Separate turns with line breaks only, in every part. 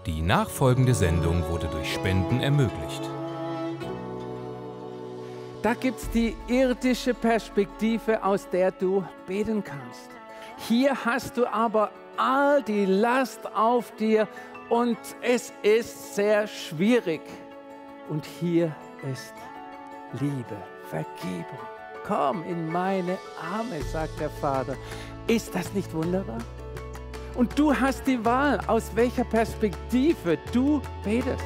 Die nachfolgende Sendung wurde durch Spenden ermöglicht.
Da gibt es die irdische Perspektive, aus der du beten kannst. Hier hast du aber all die Last auf dir und es ist sehr schwierig. Und hier ist Liebe, Vergebung. Komm in meine Arme, sagt der Vater. Ist das nicht wunderbar? Und du hast die Wahl, aus welcher Perspektive du betest.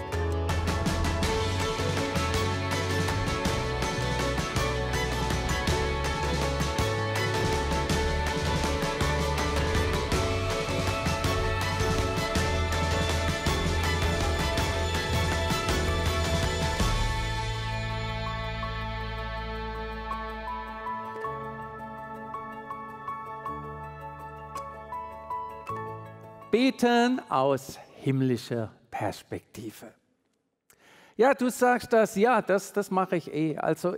Beten aus himmlischer Perspektive. Ja, du sagst das, ja, das mache ich eh. Also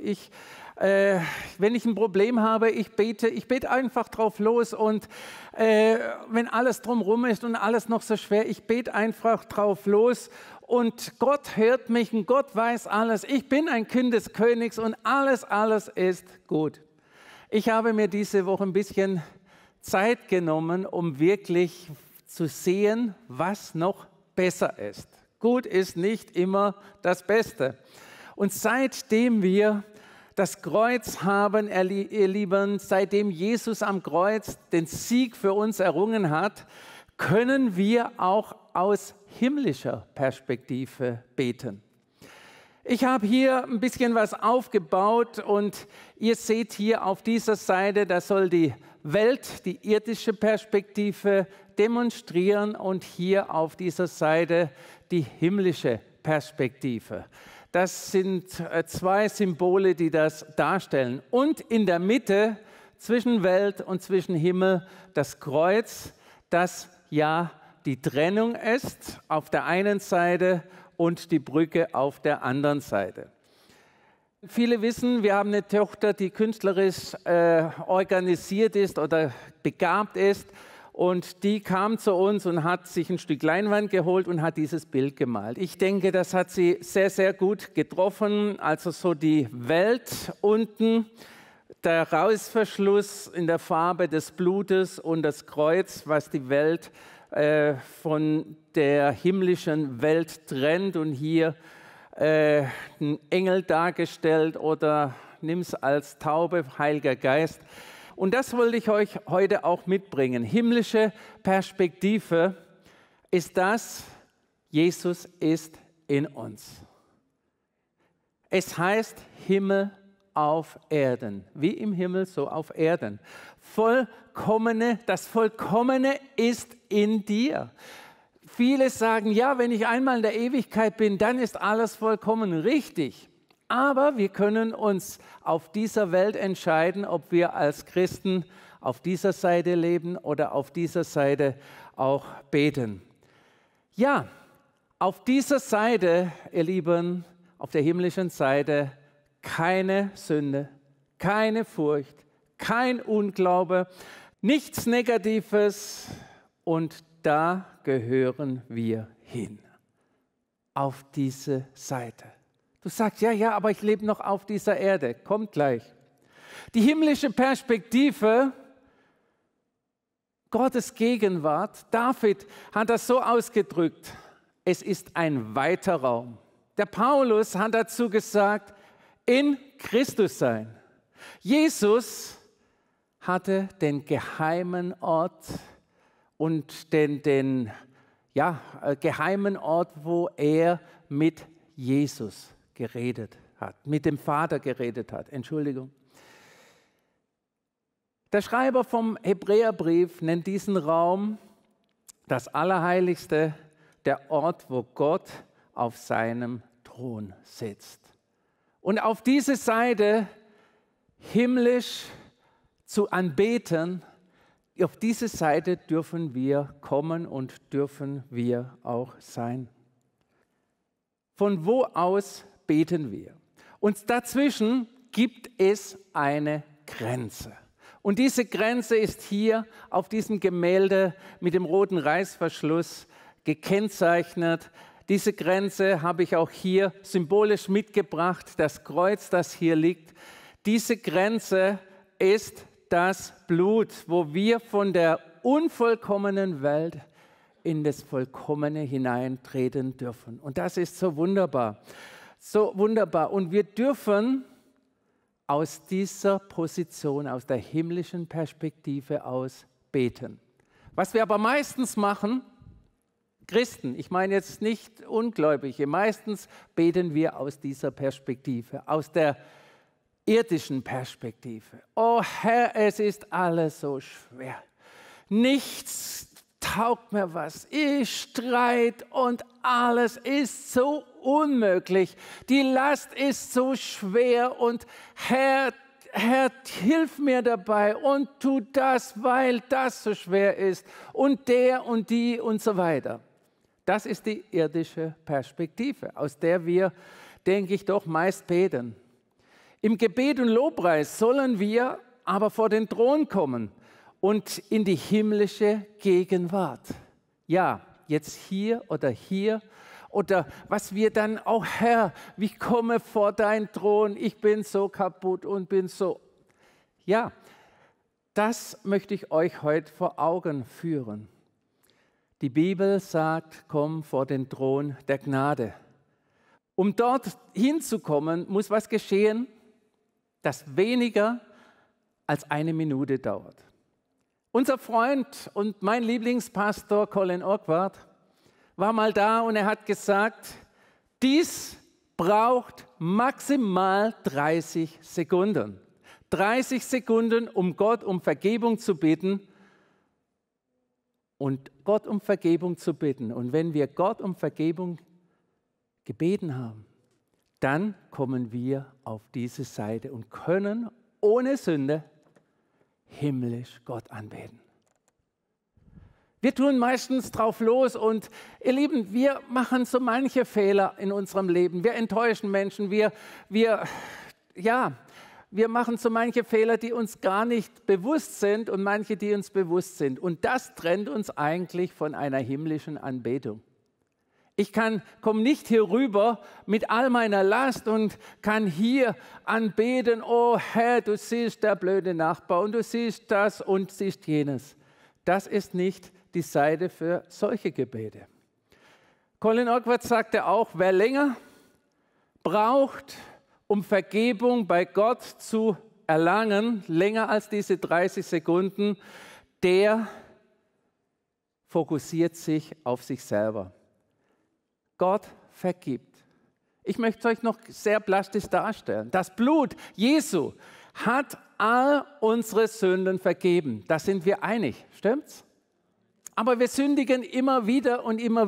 wenn ich ein Problem habe, ich bete einfach drauf los und wenn alles drumherum ist und alles noch so schwer, ich bete einfach drauf los und Gott hört mich und Gott weiß alles. Ich bin ein Kind des Königs und alles ist gut. Ich habe mir diese Woche ein bisschen Zeit genommen, um wirklich zu sehen, was noch besser ist. Gut ist nicht immer das Beste. Und seitdem wir das Kreuz haben, ihr Lieben, seitdem Jesus am Kreuz den Sieg für uns errungen hat, können wir auch aus himmlischer Perspektive beten. Ich habe hier ein bisschen was aufgebaut und ihr seht hier auf dieser Seite, da soll die Welt, die irdische Perspektive demonstrieren und hier auf dieser Seite die himmlische Perspektive. Das sind zwei Symbole, die das darstellen. Und in der Mitte zwischen Welt und zwischen Himmel das Kreuz, das ja die Trennung ist auf der einen Seite und die Brücke auf der anderen Seite. Viele wissen, wir haben eine Tochter, die künstlerisch organisiert ist oder begabt ist. Und die kam zu uns und hat sich ein Stück Leinwand geholt und hat dieses Bild gemalt. Ich denke, das hat sie sehr, sehr gut getroffen. Also so die Welt unten, der Reißverschluss in der Farbe des Blutes und das Kreuz, was die Welt von der himmlischen Welt trennt. Und hier ein Engel dargestellt oder nimm es als Taube, Heiliger Geist. Und das wollte ich euch heute auch mitbringen. Himmlische Perspektive ist das, Jesus ist in uns. Es heißt Himmel auf Erden, wie im Himmel, so auf Erden. Das Vollkommene ist in dir. Viele sagen, ja, wenn ich einmal in der Ewigkeit bin, dann ist alles vollkommen richtig. Aber wir können uns auf dieser Welt entscheiden, ob wir als Christen auf dieser Seite leben oder auf dieser Seite auch beten. Ja, auf dieser Seite, ihr Lieben, auf der himmlischen Seite, keine Sünde, keine Furcht, kein Unglaube, nichts Negatives und da gehören wir hin, auf diese Seite. Du sagst, ja, aber ich lebe noch auf dieser Erde. Kommt gleich. Die himmlische Perspektive, Gottes Gegenwart, David hat das so ausgedrückt, es ist ein weiter Raum. Der Paulus hat dazu gesagt, in Christus sein. Jesus hatte den geheimen Ort und den geheimen Ort, wo er mit Jesus geredet hat, mit dem Vater geredet hat. Entschuldigung. Der Schreiber vom Hebräerbrief nennt diesen Raum das Allerheiligste, der Ort, wo Gott auf seinem Thron sitzt. Und auf diese Seite himmlisch zu anbeten, auf diese Seite dürfen wir kommen und dürfen wir auch sein. Von wo aus beten wir? Und dazwischen gibt es eine Grenze. Und diese Grenze ist hier auf diesem Gemälde mit dem roten Reißverschluss gekennzeichnet. Diese Grenze habe ich auch hier symbolisch mitgebracht, das Kreuz, das hier liegt. Diese Grenze ist das Blut, wo wir von der unvollkommenen Welt in das Vollkommene hineintreten dürfen. Und das ist so wunderbar, so wunderbar. Und wir dürfen aus dieser Position, aus der himmlischen Perspektive aus beten. Was wir aber meistens machen, Christen, ich meine jetzt nicht Ungläubige, meistens beten wir aus dieser Perspektive, aus der irdischen Perspektive. Oh Herr, es ist alles so schwer. Nichts taugt mir was. Ich streite und alles ist so unmöglich. Die Last ist so schwer und Herr, hilf mir dabei und tu das, weil das so schwer ist und der und die und so weiter. Das ist die irdische Perspektive, aus der wir, denke ich, doch meist beten. Im Gebet und Lobpreis sollen wir aber vor den Thron kommen und in die himmlische Gegenwart. Ja, jetzt hier oder was wir dann auch, Herr, ich komme vor deinen Thron, ich bin so kaputt und bin so. Ja, das möchte ich euch heute vor Augen führen. Die Bibel sagt, komm vor den Thron der Gnade. Um dort hinzukommen, muss was geschehen, das weniger als 1 Minute dauert. Unser Freund und mein Lieblingspastor Colin Orkwart war mal da und er hat gesagt, dies braucht maximal 30 Sekunden. 30 Sekunden, um Gott um Vergebung zu bitten. Und Gott um Vergebung zu bitten. Und wenn wir Gott um Vergebung gebeten haben, dann kommen wir auf diese Seite und können ohne Sünde himmlisch Gott anbeten. Wir tun meistens drauf los und ihr Lieben, wir machen so manche Fehler in unserem Leben. Wir enttäuschen Menschen, wir machen so manche Fehler, die uns gar nicht bewusst sind und manche, die uns bewusst sind. Und das trennt uns eigentlich von einer himmlischen Anbetung. Ich komme nicht hier rüber mit all meiner Last und kann hier anbeten, oh Herr, du siehst der blöde Nachbar und du siehst das und siehst jenes. Das ist nicht die Seite für solche Gebete. Colin Orkwart sagte auch, wer länger braucht, um Vergebung bei Gott zu erlangen, länger als diese 30 Sekunden, der fokussiert sich auf sich selber. Gott vergibt. Ich möchte es euch noch sehr plastisch darstellen. Das Blut Jesu hat all unsere Sünden vergeben. Da sind wir einig, stimmt's? Aber wir sündigen immer wieder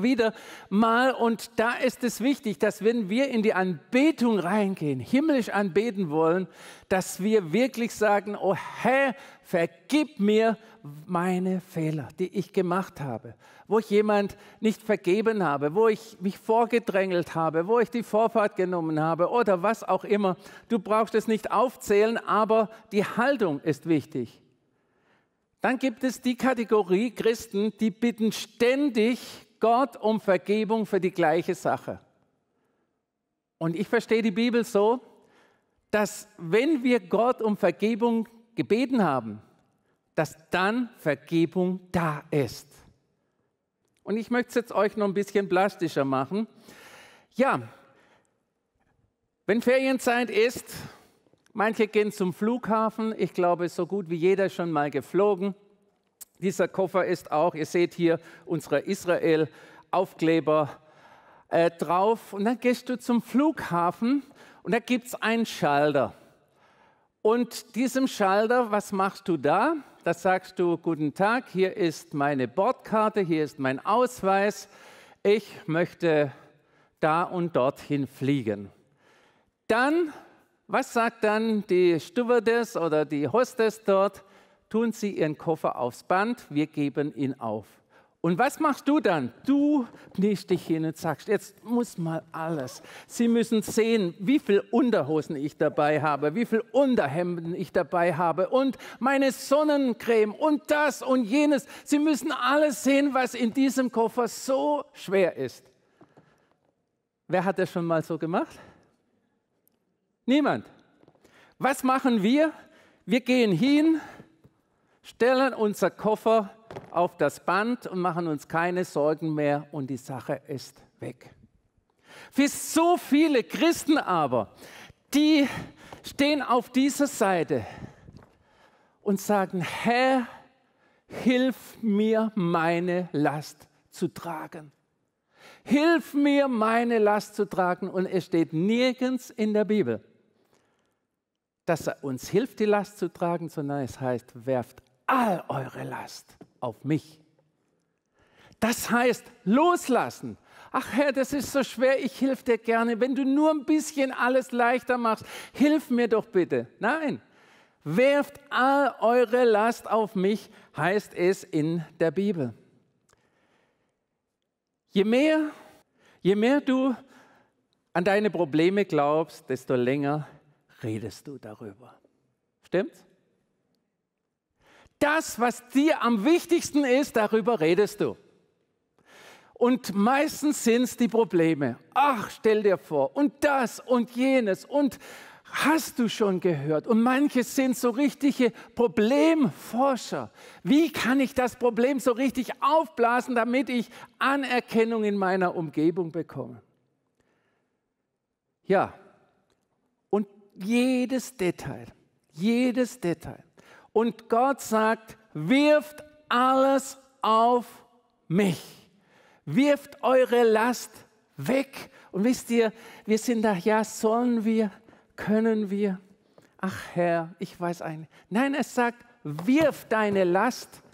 mal und da ist es wichtig, dass wenn wir in die Anbetung reingehen, himmlisch anbeten wollen, dass wir wirklich sagen, oh Herr, vergib mir meine Fehler, die ich gemacht habe, wo ich jemand nicht vergeben habe, wo ich mich vorgedrängelt habe, wo ich die Vorfahrt genommen habe oder was auch immer. Du brauchst es nicht aufzählen, aber die Haltung ist wichtig. Dann gibt es die Kategorie Christen, die bitten ständig Gott um Vergebung für die gleiche Sache. Und ich verstehe die Bibel so, dass wenn wir Gott um Vergebung gebeten haben, dass dann Vergebung da ist. Und ich möchte es jetzt euch noch ein bisschen plastischer machen. Ja, wenn Ferienzeit ist, manche gehen zum Flughafen. Ich glaube, so gut wie jeder ist schon mal geflogen. Dieser Koffer ist auch, ihr seht hier unsere Israel-Aufkleber drauf. Und dann gehst du zum Flughafen und da gibt es einen Schalter. Und diesem Schalter, was machst du da? Da sagst du, guten Tag, hier ist meine Bordkarte, hier ist mein Ausweis. Ich möchte da und dorthin fliegen. Dann, was sagt dann die Stewardess oder die Hostess dort? Tun Sie Ihren Koffer aufs Band, wir geben ihn auf. Und was machst du dann? Du kniest dich hin und sagst, jetzt muss mal alles. Sie müssen sehen, wie viel Unterhosen ich dabei habe, wie viel Unterhemden ich dabei habe und meine Sonnencreme und das und jenes. Sie müssen alles sehen, was in diesem Koffer so schwer ist. Wer hat das schon mal so gemacht? Niemand. Was machen wir? Wir gehen hin, stellen unser Koffer auf das Band und machen uns keine Sorgen mehr und die Sache ist weg. Für so viele Christen aber, die stehen auf dieser Seite und sagen, Herr, hilf mir, meine Last zu tragen. Hilf mir, meine Last zu tragen. Und es steht nirgends in der Bibel, dass er uns hilft, die Last zu tragen, sondern es heißt, werft all eure Last auf mich. Das heißt, loslassen. Ach Herr, das ist so schwer, ich helfe dir gerne. Wenn du nur ein bisschen alles leichter machst, hilf mir doch bitte. Nein, werft all eure Last auf mich, heißt es in der Bibel. Je mehr du an deine Probleme glaubst, desto länger redest du darüber. Stimmt's? Das, was dir am wichtigsten ist, darüber redest du. Und meistens sind es die Probleme. Ach, stell dir vor, und das und jenes und hast du schon gehört. Und manche sind so richtige Problemforscher. Wie kann ich das Problem so richtig aufblasen, damit ich Anerkennung in meiner Umgebung bekomme? Ja, und jedes Detail. Und Gott sagt, wirft alles auf mich. Wirft eure Last weg. Und wisst ihr, wir sind da, ja, sollen wir, können wir? Ach Herr, ich weiß eigentlich. Nein, es sagt, wirf deine Last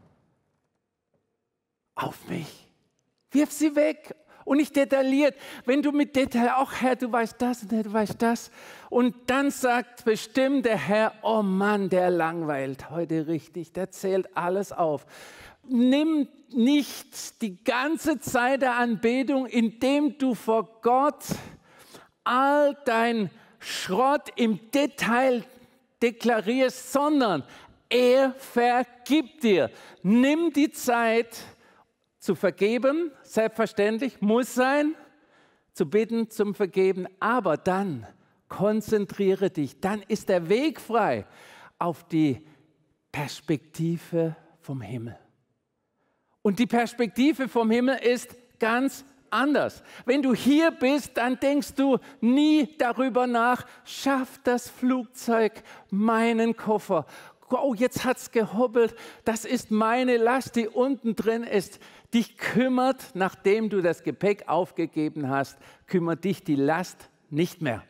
auf mich. Wirf sie weg. Und nicht detailliert. Wenn du mit Detail, auch Herr, du weißt das und du weißt das. Und dann sagt bestimmt der Herr, oh Mann, der langweilt heute richtig, der zählt alles auf. Nimm nicht die ganze Zeit der Anbetung, indem du vor Gott all dein Schrott im Detail deklarierst, sondern er vergibt dir. Nimm die Zeit, zu vergeben, selbstverständlich, muss sein, zu bitten, zum Vergeben, aber dann konzentriere dich, dann ist der Weg frei auf die Perspektive vom Himmel. Und die Perspektive vom Himmel ist ganz anders. Wenn du hier bist, dann denkst du nie darüber nach, schafft das Flugzeug meinen Koffer? Oh, jetzt hat es gehoppelt, das ist meine Last, die unten drin ist. Dich kümmert, nachdem du das Gepäck aufgegeben hast, kümmert dich die Last nicht mehr.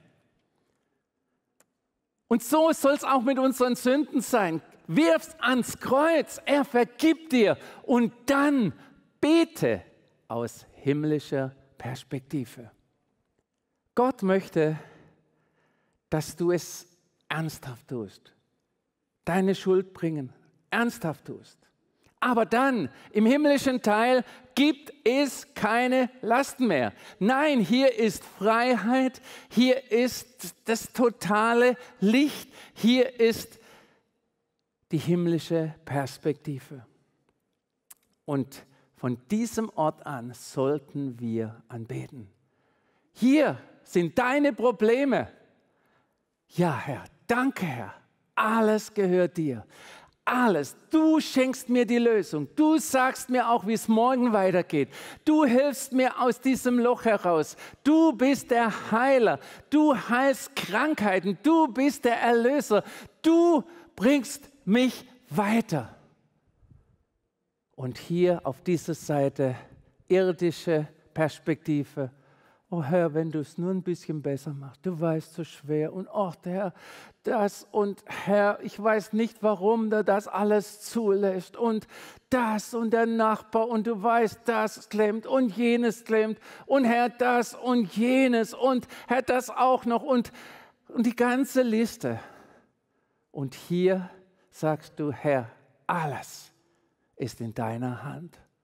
Und so soll es auch mit unseren Sünden sein. Wirf's ans Kreuz, er vergibt dir und dann bete aus himmlischer Perspektive. Gott möchte, dass du es ernsthaft tust. Deine Schuld bringen, ernsthaft tust. Aber dann, im himmlischen Teil, gibt es keine Lasten mehr. Nein, hier ist Freiheit, hier ist das totale Licht, hier ist die himmlische Perspektive. Und von diesem Ort an sollten wir anbeten. Hier sind deine Probleme. Ja, Herr, danke, Herr. Alles gehört dir. Alles. Du schenkst mir die Lösung. Du sagst mir auch, wie es morgen weitergeht. Du hilfst mir aus diesem Loch heraus. Du bist der Heiler. Du heilst Krankheiten. Du bist der Erlöser. Du bringst mich weiter. Und hier auf dieser Seite irdische Perspektive. Oh Herr, wenn du es nur ein bisschen besser machst, du weißt so schwer und oh Herr, das und Herr, ich weiß nicht, warum du das alles zulässt und das und der Nachbar und du weißt, das klemmt und jenes klemmt und Herr, das und jenes und Herr, das auch noch und die ganze Liste. Und hier sagst du, Herr, alles ist in deiner Hand.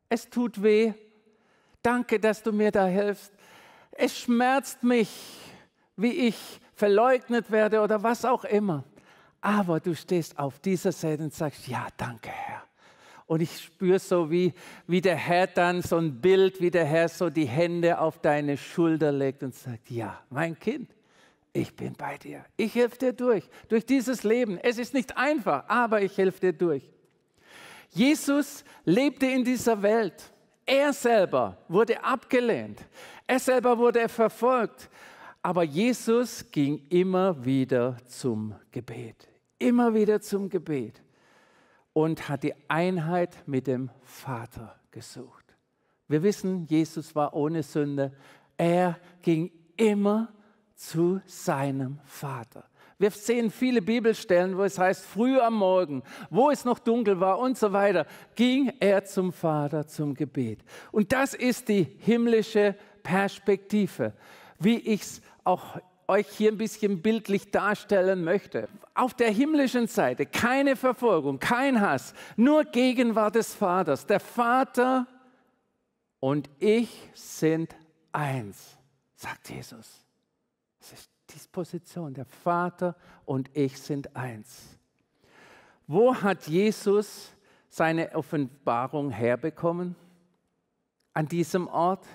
Es tut weh. Danke, dass du mir da hilfst. Es schmerzt mich, wie ich verleugnet werde oder was auch immer. Aber du stehst auf dieser Seite und sagst, ja, danke, Herr. Und ich spüre so, wie der Herr dann so ein Bild, wie der Herr so die Hände auf deine Schulter legt und sagt, ja, mein Kind, ich bin bei dir. Ich helfe dir durch dieses Leben. Es ist nicht einfach, aber ich helfe dir durch. Jesus lebte in dieser Welt. Er selber wurde abgelehnt. Er selber wurde verfolgt. Aber Jesus ging immer wieder zum Gebet. Immer wieder zum Gebet. Und hat die Einheit mit dem Vater gesucht. Wir wissen, Jesus war ohne Sünde. Er ging immer zu seinem Vater. Wir sehen viele Bibelstellen, wo es heißt, früh am Morgen, wo es noch dunkel war und so weiter, ging er zum Vater zum Gebet. Und das ist die himmlische Perspektive, wie ich es auch euch hier ein bisschen bildlich darstellen möchte. Auf der himmlischen Seite keine Verfolgung, kein Hass, nur Gegenwart des Vaters. Der Vater und ich sind eins, sagt Jesus. Das ist die Position, der Vater und ich sind eins. Wo hat Jesus seine Offenbarung herbekommen? An diesem Ort?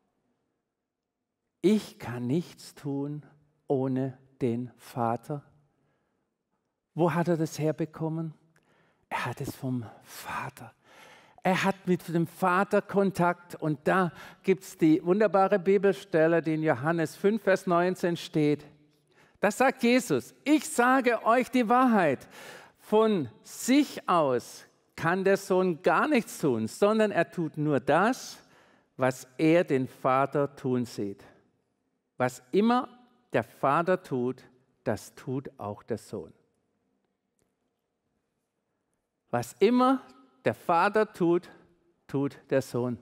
Ich kann nichts tun ohne den Vater. Wo hat er das herbekommen? Er hat es vom Vater. Er hat mit dem Vater Kontakt und da gibt es die wunderbare Bibelstelle, die in Johannes 5, Vers 19 steht. Da sagt Jesus, ich sage euch die Wahrheit, von sich aus kann der Sohn gar nichts tun, sondern er tut nur das, was er den Vater tun sieht. Was immer der Vater tut, das tut auch der Sohn. Was immer der Vater tut, tut der Sohn.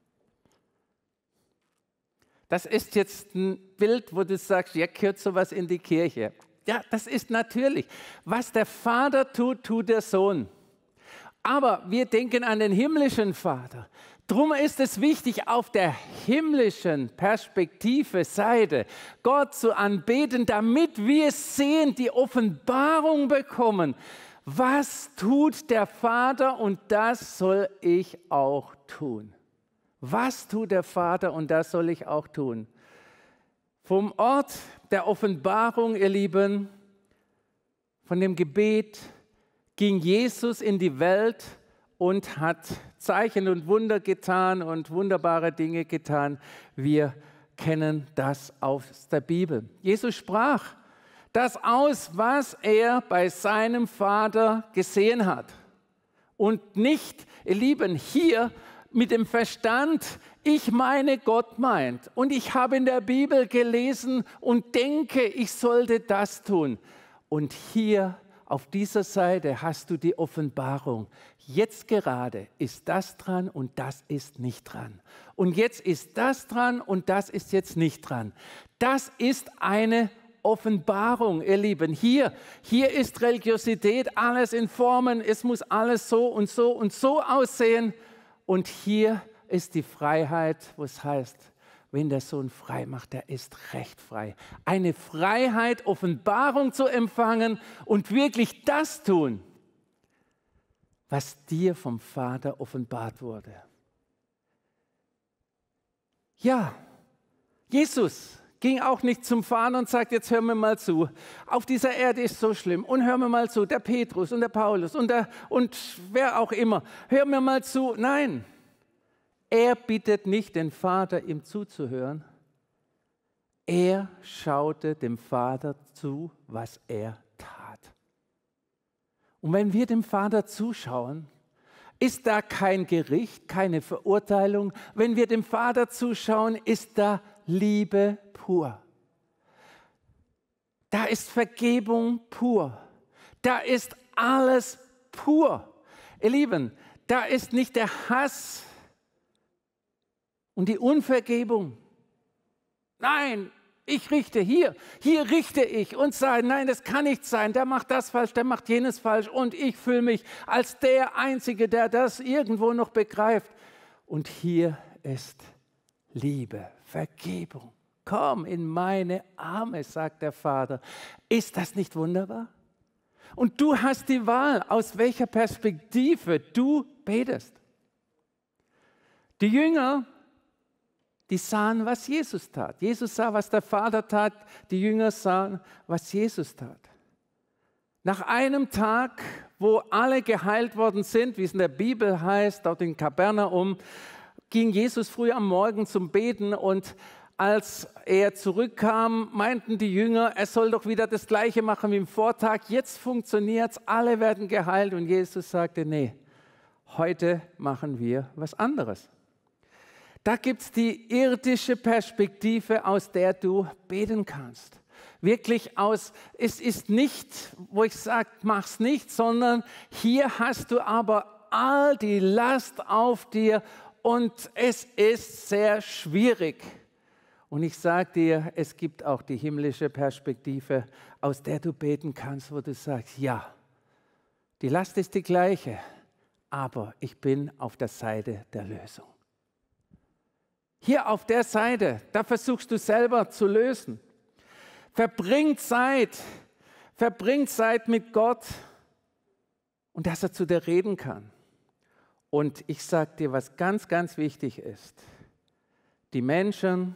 Das ist jetzt ein Bild, wo du sagst, ja, gehört sowas in die Kirche. Ja, das ist natürlich. Was der Vater tut, tut der Sohn. Aber wir denken an den himmlischen Vater. Drum ist es wichtig, auf der himmlischen Perspektive, Seite, Gott zu anbeten, damit wir sehen, die Offenbarung bekommen. Was tut der Vater und das soll ich auch tun? Was tut der Vater und das soll ich auch tun? Vom Ort der Offenbarung, ihr Lieben, von dem Gebet ging Jesus in die Welt und hat Zeichen und Wunder getan und wunderbare Dinge getan. Wir kennen das aus der Bibel. Jesus sprach das aus, was er bei seinem Vater gesehen hat. Und nicht, ihr Lieben, hier mit dem Verstand, ich meine, Gott meint. Und ich habe in der Bibel gelesen und denke, ich sollte das tun. Und hier auf dieser Seite hast du die Offenbarung. Jetzt gerade ist das dran und das ist nicht dran. Und jetzt ist das dran und das ist jetzt nicht dran. Das ist eine Offenbarung, ihr Lieben. Hier ist Religiosität, alles in Formen, es muss alles so und so und so aussehen. Und hier ist die Freiheit, wo es heißt, wenn der Sohn frei macht, der ist recht frei. Eine Freiheit, Offenbarung zu empfangen und wirklich das tun, was dir vom Vater offenbart wurde. Ja, Jesus ging auch nicht zum Vater und sagt, jetzt hör mir mal zu. Auf dieser Erde ist so schlimm. Und hör mir mal zu, der Petrus und der Paulus und wer auch immer. Hör mir mal zu. Nein, er bittet nicht den Vater, ihm zuzuhören. Er schaute dem Vater zu, was er tat. Und wenn wir dem Vater zuschauen, ist da kein Gericht, keine Verurteilung. Wenn wir dem Vater zuschauen, ist da Liebe pur. Da ist Vergebung pur. Da ist alles pur. Ihr Lieben, da ist nicht der Hass und die Unvergebung. Nein, ich richte hier richte ich und sage, nein, das kann nicht sein, der macht das falsch, der macht jenes falsch und ich fühle mich als der Einzige, der das irgendwo noch begreift. Und hier ist Liebe, Vergebung. Komm in meine Arme, sagt der Vater. Ist das nicht wunderbar? Und du hast die Wahl, aus welcher Perspektive du betest. Die Jünger, die sahen, was Jesus tat. Jesus sah, was der Vater tat. Die Jünger sahen, was Jesus tat. Nach einem Tag, wo alle geheilt worden sind, wie es in der Bibel heißt, dort in Kapernaum, ging Jesus früh am Morgen zum Beten und als er zurückkam, meinten die Jünger, er soll doch wieder das Gleiche machen wie im Vortag. Jetzt funktioniert es, alle werden geheilt. Und Jesus sagte, nee, heute machen wir was anderes. Da gibt es die irdische Perspektive, aus der du beten kannst. Wirklich es ist nicht, wo ich sage, mach's nicht, sondern hier hast du aber all die Last auf dir und es ist sehr schwierig. Und ich sage dir, es gibt auch die himmlische Perspektive, aus der du beten kannst, wo du sagst, ja, die Last ist die gleiche, aber ich bin auf der Seite der Lösung. Hier auf der Seite, da versuchst du selber zu lösen. Verbring Zeit mit Gott und dass er zu dir reden kann. Und ich sage dir, was ganz, ganz wichtig ist. Die Menschen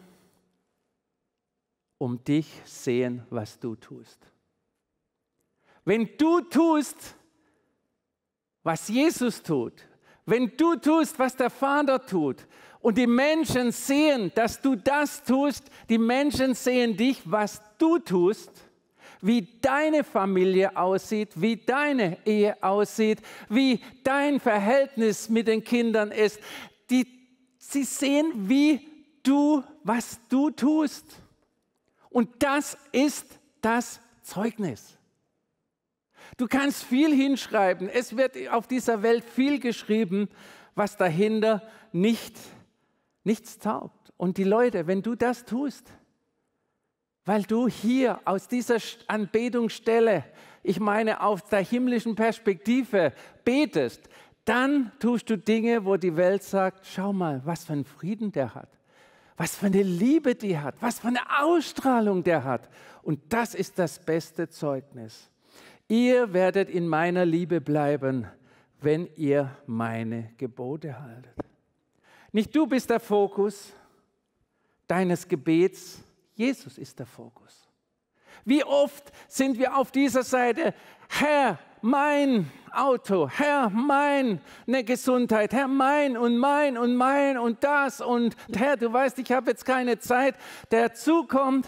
um dich sehen, was du tust. Wenn du tust, was Jesus tut, wenn du tust, was der Vater tut und die Menschen sehen, dass du das tust, die Menschen sehen dich, was du tust, wie deine Familie aussieht, wie deine Ehe aussieht, wie dein Verhältnis mit den Kindern ist. Sie sehen, was du tust. Und das ist das Zeugnis. Du kannst viel hinschreiben. Es wird auf dieser Welt viel geschrieben, was dahinter nichts taugt. Und die Leute, wenn du das tust, weil du hier aus dieser Anbetungsstelle, ich meine auf der himmlischen Perspektive betest, dann tust du Dinge, wo die Welt sagt, schau mal, was für einen Frieden der hat. Was für eine Liebe die hat, was für eine Ausstrahlung der hat. Und das ist das beste Zeugnis. Ihr werdet in meiner Liebe bleiben, wenn ihr meine Gebote haltet. Nicht du bist der Fokus deines Gebets, Jesus ist der Fokus. Wie oft sind wir auf dieser Seite, Herr, mein Auto, Herr, meine Gesundheit, Herr, mein und das und Herr, du weißt, ich habe jetzt keine Zeit, der dazukommt.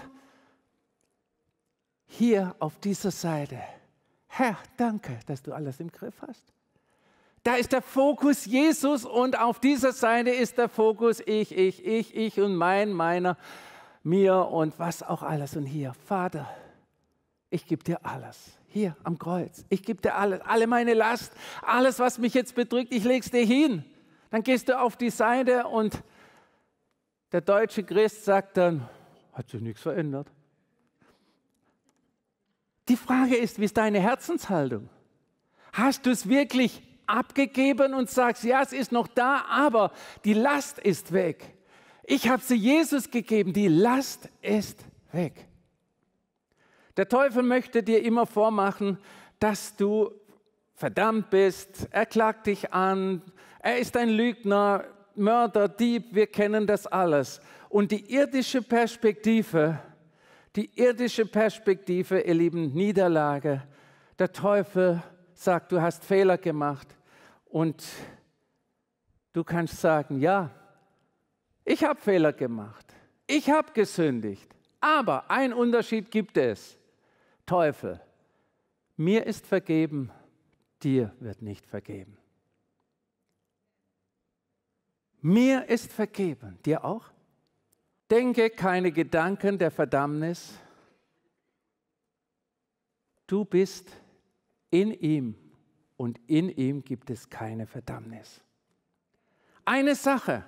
Hier auf dieser Seite, Herr, danke, dass du alles im Griff hast. Da ist der Fokus Jesus und auf dieser Seite ist der Fokus ich und meiner, mir und was auch alles. Und hier, Vater, ich gebe dir alles. Hier am Kreuz. Ich gebe dir alles, alle meine Last, alles, was mich jetzt bedrückt, ich lege es dir hin. Dann gehst du auf die Seite und der deutsche Christ sagt dann, hat sich nichts verändert. Die Frage ist, wie ist deine Herzenshaltung? Hast du es wirklich abgegeben und sagst, ja, es ist noch da, aber die Last ist weg. Ich habe sie Jesus gegeben, die Last ist weg. Der Teufel möchte dir immer vormachen, dass du verdammt bist. Er klagt dich an. Er ist ein Lügner, Mörder, Dieb. Wir kennen das alles. Und die irdische Perspektive, ihr Lieben, Niederlage. Der Teufel sagt, du hast Fehler gemacht. Und du kannst sagen, ja, ich habe Fehler gemacht. Ich habe gesündigt. Aber ein Unterschied gibt es. Teufel, mir ist vergeben, dir wird nicht vergeben. Mir ist vergeben, dir auch? Denke keine Gedanken der Verdammnis. Du bist in ihm und in ihm gibt es keine Verdammnis. Eine Sache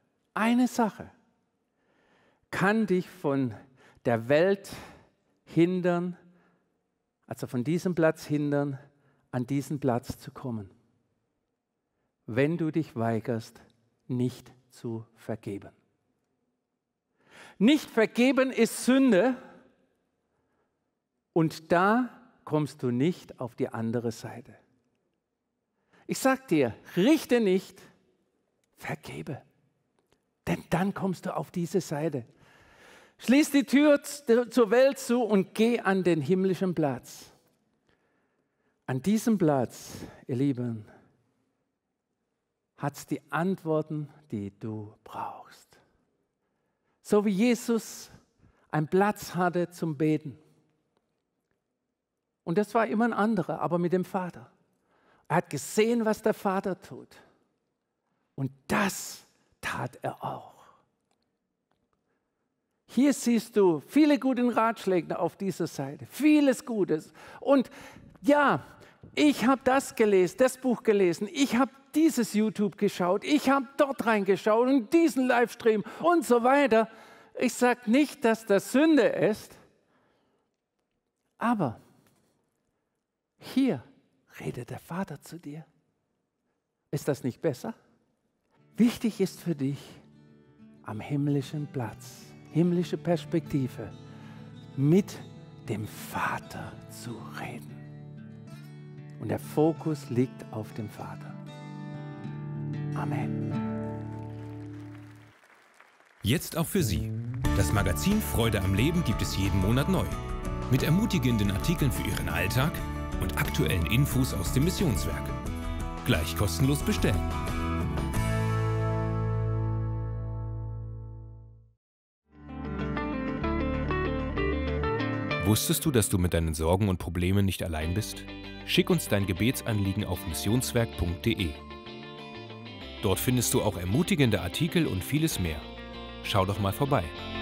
kann dich von der Welt hindern, also von diesem Platz hindern, an diesen Platz zu kommen. Wenn du dich weigerst, nicht zu vergeben. Nicht vergeben ist Sünde und da kommst du nicht auf die andere Seite. Ich sage dir, richte nicht, vergebe. Denn dann kommst du auf diese Seite. Schließ die Tür zur Welt zu und geh an den himmlischen Platz. An diesem Platz, ihr Lieben, hat es die Antworten, die du brauchst. So wie Jesus einen Platz hatte zum Beten. Und das war immer ein anderer, aber mit dem Vater. Er hat gesehen, was der Vater tut. Und das tat er auch. Hier siehst du viele gute Ratschläge auf dieser Seite, vieles Gutes. Und ja, ich habe das gelesen, das Buch gelesen, ich habe dieses YouTube geschaut, ich habe dort reingeschaut und diesen Livestream und so weiter. Ich sage nicht, dass das Sünde ist, aber hier redet der Vater zu dir. Ist das nicht besser? Wichtig ist für dich am himmlischen Platz, himmlische Perspektive, mit dem Vater zu reden. Und der Fokus liegt auf dem Vater. Amen.
Jetzt auch für Sie. Das Magazin Freude am Leben gibt es jeden Monat neu. Mit ermutigenden Artikeln für Ihren Alltag und aktuellen Infos aus dem Missionswerk. Gleich kostenlos bestellen. Wusstest du, dass du mit deinen Sorgen und Problemen nicht allein bist? Schick uns dein Gebetsanliegen auf missionswerk.de. Dort findest du auch ermutigende Artikel und vieles mehr. Schau doch mal vorbei.